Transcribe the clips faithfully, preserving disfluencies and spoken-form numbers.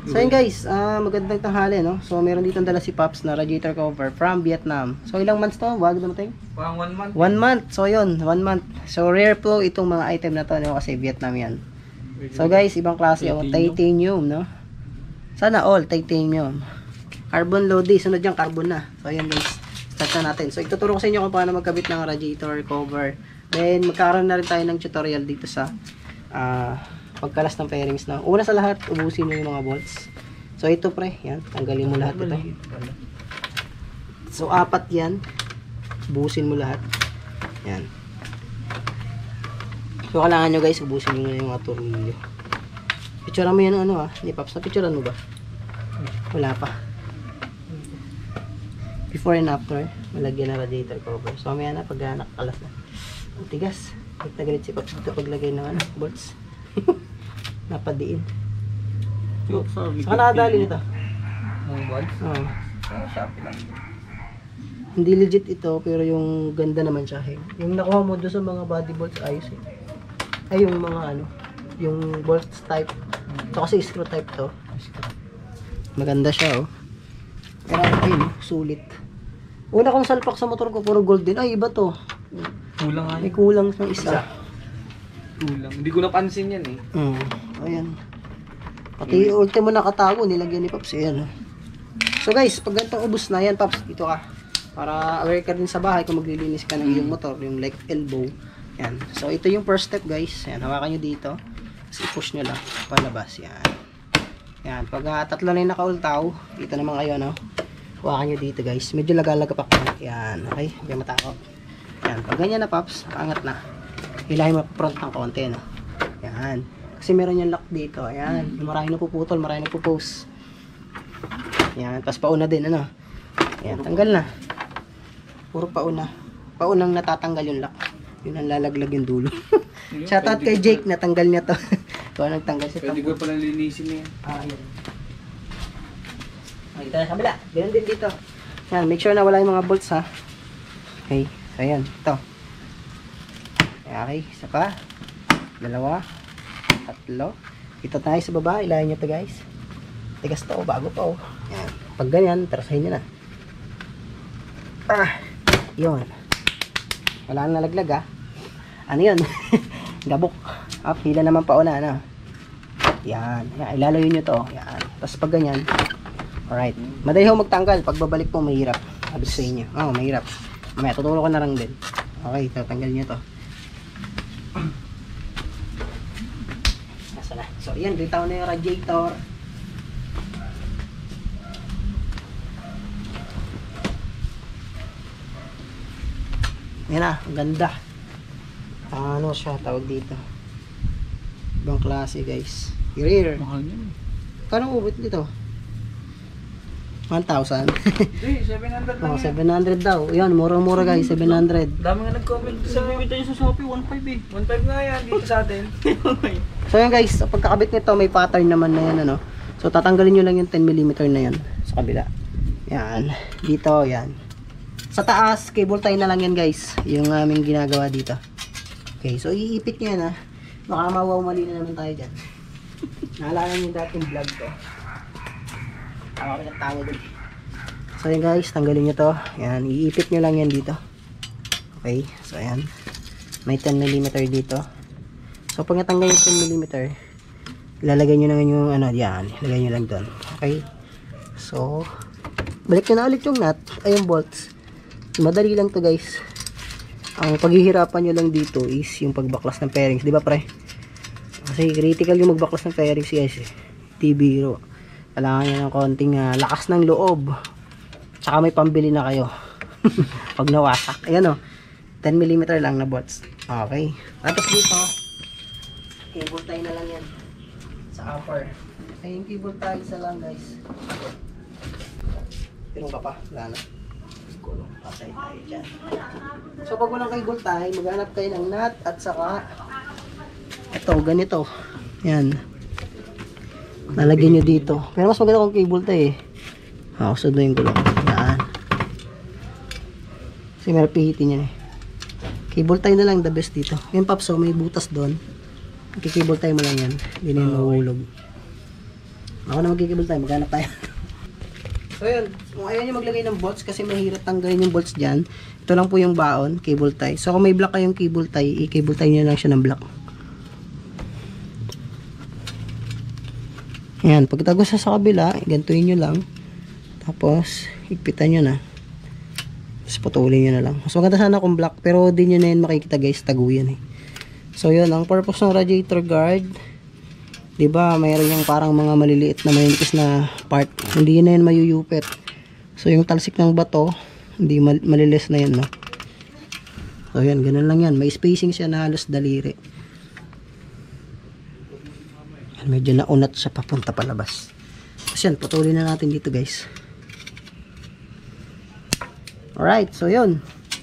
So yun guys, uh, magandang tanghali, no? So meron dito dala si Pops na radiator cover from Vietnam. So ilang months to? Wag naman. Parang one month. One month. So yun, one month. So rare po itong mga item na to, no? Kasi Vietnam yan. So guys, ibang klase o titanium, no? Sana all titanium. Carbon loading, sunod yung carbon na. So ayan guys, start na natin. So ituturo ko sa inyo kung paano magkabit ng radiator cover. Then magkakaroon na rin tayo ng tutorial dito sa uh, pagkalas ng fairings na. Una sa lahat, ubusin mo yung mga bolts. So ito pre, yan, tanggalin mo lahat ito. So apat yan, ubusin mo lahat. Yan. So kailangan nyo guys, ubusin nyo yung mga tornilyo. Picturean mo yan ano ah, ni Pops, na-picturean mo ba? Wala pa. Before and after, malagyan na radiator cover. So mamaya na, pag nakakalas na. Ang tigas. Nagtagalit si Pops dito paglagay ng ano, bolts. Napadiin. Saan nakadali nito? Mga balls? Oo. Sa Shopee lang. Hindi legit ito, pero yung ganda naman siya. Eh. Yung nakuha mo doon sa mga body bolts, ayos eh. Ay, yung mga ano, yung bolts type. Ito kasi screw type to. Maganda siya oh. Pero ayun, sulit. Una kong salpak sa motor ko, puro gold din. Ay, iba to. Kulang nga. May kulang sa isa. Kulang. Hindi ko napansin yan eh. Hmm. Ayan. Pati yung ultimo nakatago, nilagyan ni Pops. Ayan. So guys, pag ganitong ubos na yan, Pops, dito ka. Para aware ka din sa bahay kung maglilinis ka ng iyong motor, yung like elbow. Yan. So ito yung first step guys. Yan, hawakan nyo dito. Tapos i-push nyo lang. Palabas. Yan. Yan. Pag uh, tatlo na yung nakaultaw, dito naman kayo, no? Hawakan nyo dito guys. Medyo lagalagapak na. Yan. Okay? Hindi matakot. Yan. Pag ganyan na, Pops, angat na. Hilahin mo front ng konti, no? Yan. Kasi meron yung lock dito. Ayan. Maraming napuputol, maraming napupose. Yan. Tapos pauna din, ano? Yan. Tanggal na. Puro pauna. Paunang natatanggal yung lock. Yun ang lalaglag yung dulo. Shoutout kay Jake, natanggal niya to. Kung nagtanggal siya. Pwede ko pala linisin na yan. Ah, yan. Okay, ito na sa kabila. Ganun din dito. Yan. Make sure na wala yung mga bolts, ha? Okay. So, ayan. Ito. Okay. Isa pa. Dalawa. Tatlo. Ito tayo sa baba. Ilahin nyo to guys. Tigas to. Bago pa oh. Yan. Pag ganyan, tarasahin nyo na. Ah. Yun. Wala nang nalaglag ah. Ano yun? Gabok. Up. Hila naman pa una. Ano? Yan. Yan. Ilalayo nyo to. Yan. Tapos pag ganyan. Alright. Madali ho magtanggal. Pag babalik po mahirap. Sabi sa inyo. Oh, mahirap. Mamaya tutulong ko na lang din. Okay. Tatanggal nyo to. So, yan, bitaw na yung radiator. Yan na, ang ganda. Ano siya, tawag dito. Ibang klase, guys. Rear. Mahal yan. Kano ubit dito? one thousand. Eh, seven hundred lang Oh, yan. seven hundred daw. Yan, mura-mura guys, seven hundred. Dami nga nag-comment sa bibita nyo sa Shopee, one five eh. one five nga yan, dito sa atin. So yan guys, sa pagkakabit nito may pattern naman na yan ano. So tatanggalin nyo lang yung ten millimeter na yan sa kabila. Yan, dito yan. Sa taas, cable tie na lang yan guys. Yung aming ginagawa dito. Okay, so iipit nyo yan ha. Baka mawawali na naman tayo dyan. Naalala nyo dating vlog ko. Tama ko yung tawa dun. So yan guys, tanggalin nyo to. Yan, iipit nyo lang yan dito. Okay, so ayan. May ten millimeter dito. So pag natanggal yung ten millimeter, ilalagay nyo naman yung ano, yan, ilagay nyo lang doon. Okay. So, balik nyo na ulit yung nut, ay yung bolts. Madali lang to guys. Ang paghihirapan nyo lang dito is yung pagbaklas ng fairings, di ba pre? Kasi critical yung magbaklas ng fairings guys eh. T biro. Kailangan nyo ng konting uh, lakas ng loob. Tsaka may pambili na kayo. Pag nawasak. Ayan o. ten millimeter lang na bolts. Okay. Tapos dito, cable tie na lang yan sa upper. Ay yung cable tie isa lang guys. Tirong ka pa, wala na. Kulong, patay tayo dyan. So pag walang cable tie, maghanap kayo ng nut at saka ito, ganito. Yan. Nalagyan nyo dito. Pero mas maganda kung cable tie eh. Ah, susunduin ko lang. Yan. Kasi meron pihitin yan eh. Cable tie na lang the best dito. Yung Pops, so may butas doon. Kikable tie mo lang yan. Hindi na yung mahulog. Ako na magkikable tayo, maghanap tayo. So yun, kung ayaw nyo maglagay ng bolts kasi mahirap tanggalin yung bolts dyan, ito lang po yung baon, cable tie. So kung may block kayong cable tie, i-cable tie nyo lang siya ng block. Ayan, pagkatagos sa kabila, gantuin nyo lang. Tapos, higpitan nyo na. Tapos putulin nyo na lang. Mas maganda sana kung black, pero di nyo na yun makikita guys, tago yan eh. So yun, ang purpose ng radiator guard, diba, mayroon yung parang mga maliliit na maninipis na part. Hindi na yun mayuyupit. So yung talsik ng bato, hindi mal malilis na yun, no? So yun, ganun lang yan. May spacing siya na halos daliri. Medyo naunat siya papunta palabas. Tapos yan, putulin na natin dito guys. Alright, so yun.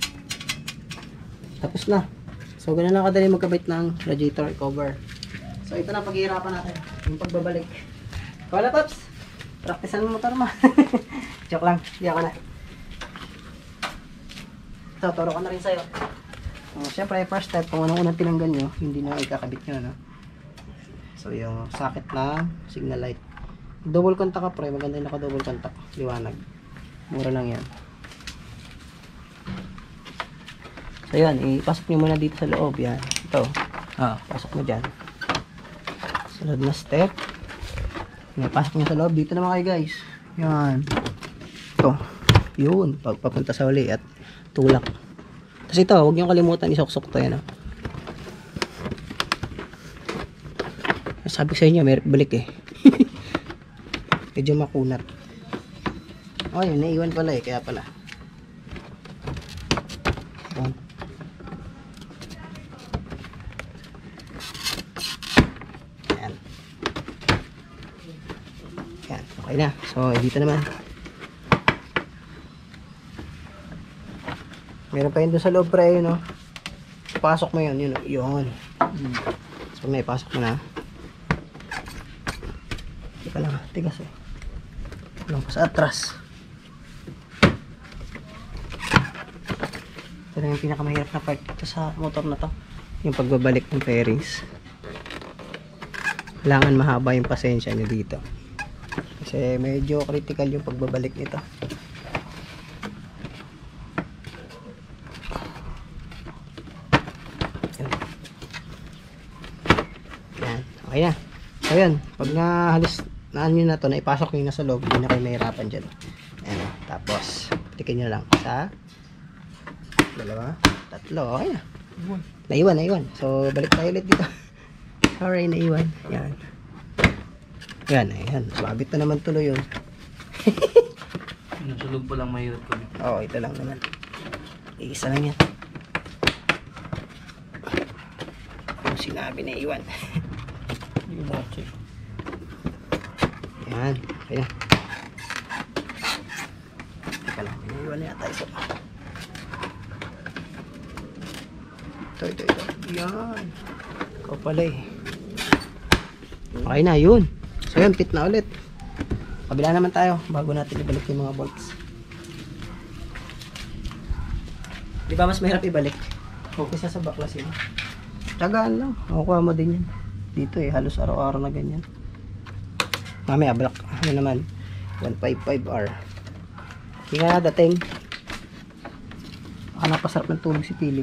Tapos na. So ganun lang kadali magkabit ng radiator cover. So ito na paghihirapan natin. Yung pagbabalik. Wala Pops. Praktisan mo motor mo. Joke lang. Hindi ako na. So turo ko na rin sa'yo. So, syempre first step, kung anong unang tinanggal nyo, hindi na ikakabit nyo, no? So yung socket ng signal light. Double contact ka pre, maganda yung naka double contact. Liwanag. Mura lang yan. So yan, ipasok nyo muna dito sa loob. Yan. Ito. Ah, pasok mo dyan. Sunod na step. Ipasok nyo sa loob. Dito naman kayo guys. Yan. Ito. Yun. Pagpapunta sa uli at tulak. Tapos ito, huwag nyo kalimutan isok-sok to yan. Oh. Sabi sa inyo, may balik eh. Medyo makunat. Oh, yun, naiwan pala eh. Kaya pala. Ayan. Ayan. Ayan. Okay na. So, dito naman. Meron pa yun doon sa loob pre, yun, no? Pasok mo yun, yun, yun. So, may pasok mo na. Teka lang, tigas eh. Lang pa sa atras. Ito na yung pinakamahirap na part dito sa motor na to. Yung pagbabalik ng fairings. Kailangan mahaba yung pasensya nyo dito. Kasi medyo critical yung pagbabalik nito. Yan. Okay na. So yan, pag nahalis naan nyo na to, naipasok nyo na sa loob, hindi na kayo mahirapan dyan. Ayan, tapos tikin nyo lang sa dalawa, tatlo, okay na. Naiwan, naiwan. So balik tayo ulit dito. Sorry, naiwan. Yan. Yan, ayan. Mabit na naman tuloy yun. Sa loob pa lang mahirap kami. Oo, ito lang naman. Iisa lang yan. Yung sinabi na iwan. Yan, okay na. Teka lang, iniwan na yata isa. Ito, ito, ito. Yan. Ikaw pala eh. Okay na, yun. So yun, fit na ulit. Kabila naman tayo, bago natin ibalik yung mga bolts. Di ba mas mahirap ibalik? Focus sa baklas yun. Tagaan lang. Makukuha mo din yan. Dito eh, halos araw-araw na ganyan. Mamaya, black. Ano naman? one fifty-five R. Hindi nga dating. Baka napasarap ng tulog si Philip.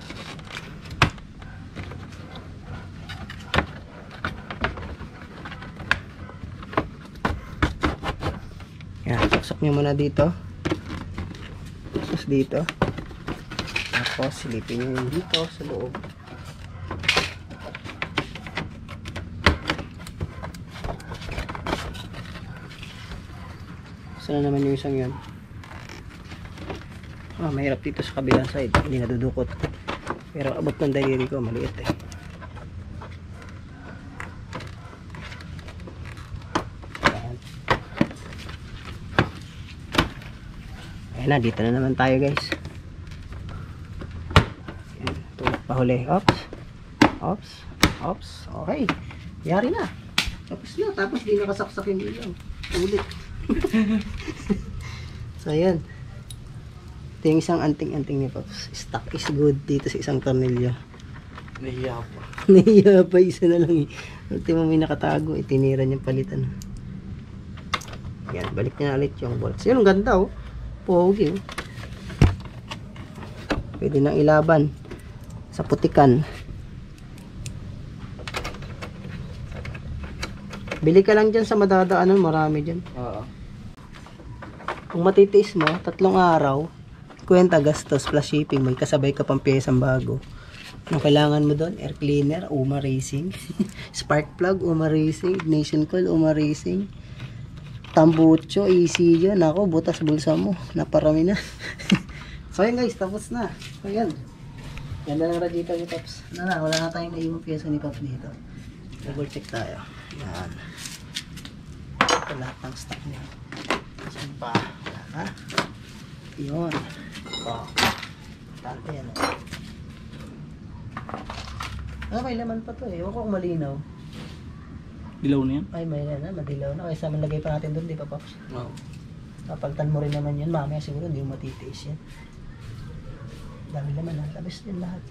Yan, saksak nyo muna dito. Tapos dito. Tapos silipin nyo yung dito sa loob. Saan na naman yung isang yun? Ah, mahirap dito sa kabilang side. Hindi nadudukot. Pero abot ng daliri ko, maliit eh. Ayan. Ayan na, dito na naman tayo guys. Ayan, tulak pa huli. Ops. Ops. Ops. Okay. Yari na. Tapos na. Tapos di nakasaksak yung ilaw. Ulit. So ayan. Ito yung isang anting-anting niya Pops. Stock is good dito sa isang tornilyo. Nahiya pa. Nahiya pa, isa na lang eh. Ultimo may nakatago, itinira niyang palitan. Yan, balik niya ulit yung bolts. Yun, ang ganda oh. Pogi oh. Pwede nang ilaban sa putikan. Bili ka lang dyan sa madadaanan, marami dyan. Oo. Kung matitiis mo, tatlong araw, kwenta gastos plus shipping, may kasabay ka pang piyesang bago. Anong kailangan mo doon? Air cleaner, Uma Racing. Spark plug, Uma Racing. Ignition coil, Uma Racing. Tambucho, E C U. Nako, butas bulsa mo. Naparami na. So yun guys, tapos na. So yan. Ganda ng radiator ni Pops. Na na, wala na tayong naiwang piyesa ni Pops dito. Double check tayo. Yan. Ito lahat ng stock niya. Saan pa? Wala na. Yun. Oh. Tante yan. Oh. Ah, may laman pa to eh. Ewan ko kung malinaw. Dilaw na yan? Ay, may na. Madilaw na. Kaysa malagay pa natin doon, di ba, Pops? Oo. Kapaltan mo rin naman yan. Mamaya siguro hindi mo matitiis yan. Dami laman ha. Labis din lahat.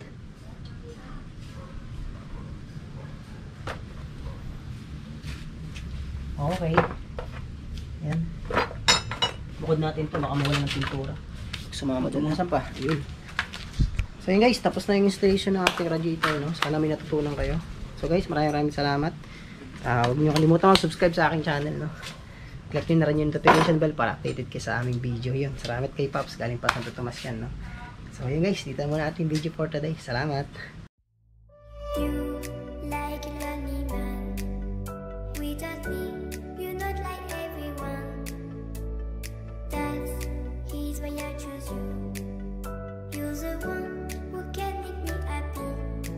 Okay. Yan. Bukod natin to. Baka mawala ng pintura. Sumama doon. Nasaan pa? Ayun. So yun guys, tapos na yung installation ng ating radiator, no? Sana may natutunan kayo. So guys, maraming maraming salamat. Uh, huwag niyo kalimutan mag-subscribe sa aking channel, no? Click nyo na rin yung notification bell para updated kayo sa aming video. Yun, salamat kay Pops, galing pa Santo Tomas yan, no? So yun guys, dito muna ating video for today. Salamat! You like a lonely man without me, you're not like everyone. That's he's why I choose you. You're the one who can make me happy.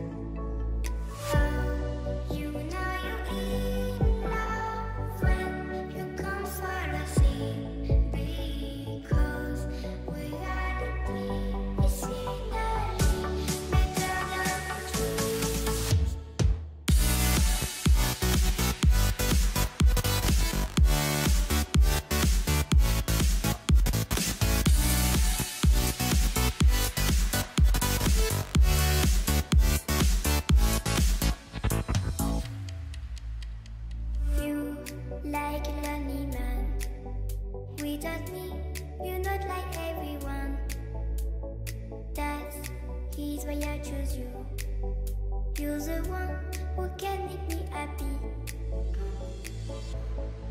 Oh, you know you're in love when you come for the sea, because reality is finally better than dreams. You like a lonely man without me, you're not like everyone. That's he's why I choose you. You're the one who can make me happy.